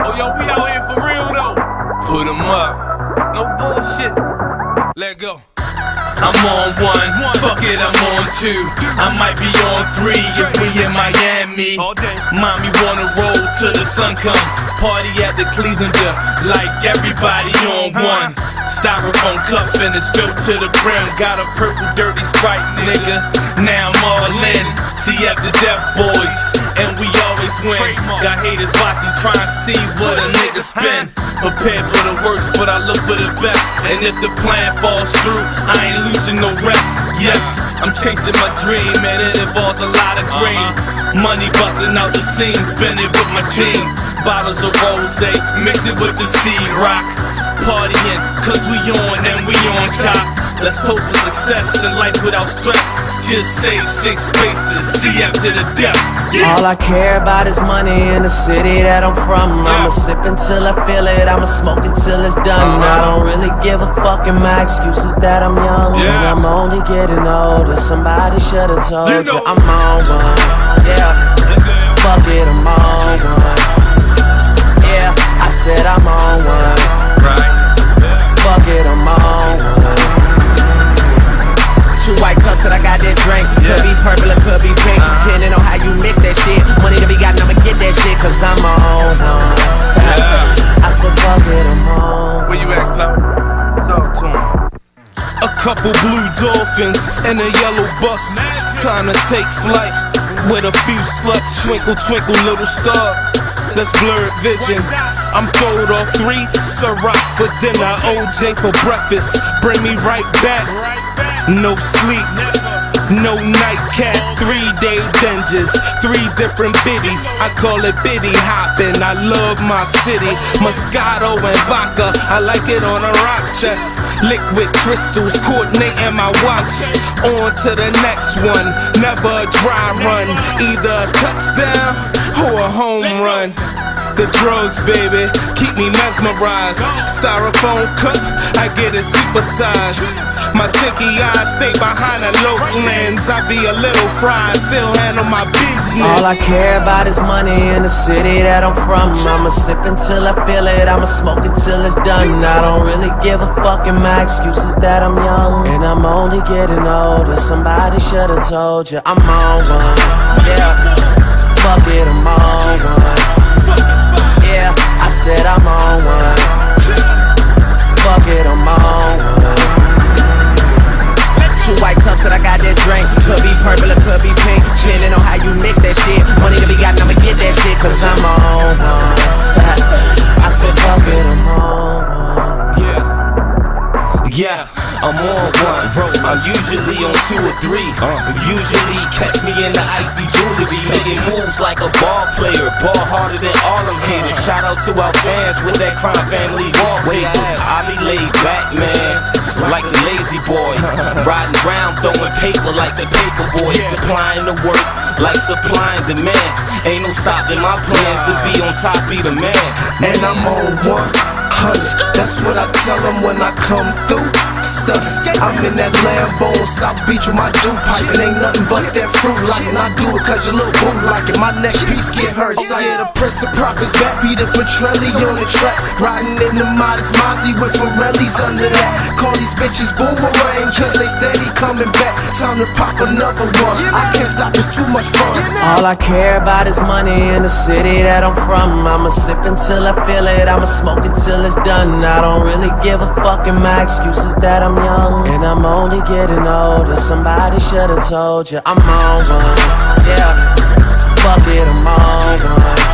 Oh, yo, we out here for real, though. Put 'em up. No bullshit. Let go. I'm on one, fuck it, I'm on two. I might be on three if we in Miami. Mommy wanna roll till the sun come. Party at the Cleveland Dip, like everybody on one. Styrofoam cup and it's filled to the brim. Got a purple dirty Sprite, nigga. Now I'm all in. CF the Deaf Boys, and we always win. Got haters watching, trying to see what a nigga spin. Prepared for the worst, but I look for the best. And if the plan falls through, I ain't losing no rest. Yes, I'm chasing my dream, and it involves a lot of green. Money busting out the seam, spinning with my team. Bottles of rosé, mix it with the seed rock. Partying, cause we on and we on top. Let's toast for success and life without stress. Just save 6 spaces, CF to the death. All I care about is money in the city that I'm from. I'ma sip until I feel it, I'ma smoke until it's done. I don't really give a fuck, and my excuse is that I'm young. And I'm only getting older, somebody should've told you I'm on one. Yeah, fuck it, I'm on one. Yeah, I said I'm on one. Fuck it, I'm on one. 2 white cups that I got that drink. Could be purple or could be pink, depending on how you mix that shit. Money to be got, I'ma get that shit, cause I'm on one. I said fuck it, I'm on. Where you at, Cloud? Talk to him. A couple blue dolphins and a yellow bus. Time to take flight with a few sluts. Twinkle, twinkle, little star. That's blurred vision. I'm throwed off 3 Ciroc for dinner, OJ for breakfast. Bring me right back. No sleep, no nightcap. 3-day binges, 3 different biddies. I call it biddy hopping. I love my city. Moscato and vodka, I like it on a rocks. That's liquid crystals, coordinating my watch. On to the next one. Never a dry run, either a touchdown or a home run. The drugs, baby, keep me mesmerized. Styrofoam cup, I get it supersized. My tinky eyes stay behind a low lens. I be a little fried, still handle my business. All I care about is money in the city that I'm from. I'ma sip until I feel it, I'ma smoke until it's done. I don't really give a fuck, and my excuse is that I'm young. And I'm only getting older, somebody should've told you I'm on one. Yeah, fuck it, I'm on one. Yeah, I said I'm on one. Fuck it, I'm on one. 2 white cups that I got that drink. Could be purple or could be pink, depending on how you mix that shit. Money to be got, I'ma get that shit, cause I'm on one. I said fuck it, I'm on one. Yeah, I'm on one, bro. I'm usually on 2 or 3. Usually catch me in the icy jewelry, making moves like a ball player, ball harder than all them haters. Shout out to our fans with that Crime Family wallpaper. I be laid back, man, like the lazy boy, riding around throwing paper like the paper boy, supplying the work like supplying demand. Ain't no stopping my plans to be on top, be the man. And I'm on 100. That's what I tell them when I come through. I'm in that Lambo on South Beach with my dude pipe. It ain't nothing but that fruit like it. And I do it cause your little boo like it. My next piece get hurt. So yeah, the Prince of Profits back, Peter Petrelli on the track. Riding in the modest Mozzie with Pirellis under that. Call these bitches boomerang cause they steady coming back. Time to pop another one. I can't stop, it's too much fun. All I care about is money in the city that I'm from. I'ma sip until I feel it, I'ma smoke until it's done. I don't really give a fuck, and my excuse is that I'm young. And I'm only getting older, somebody should've told you I'm on one. Yeah, fuck it, I'm on one.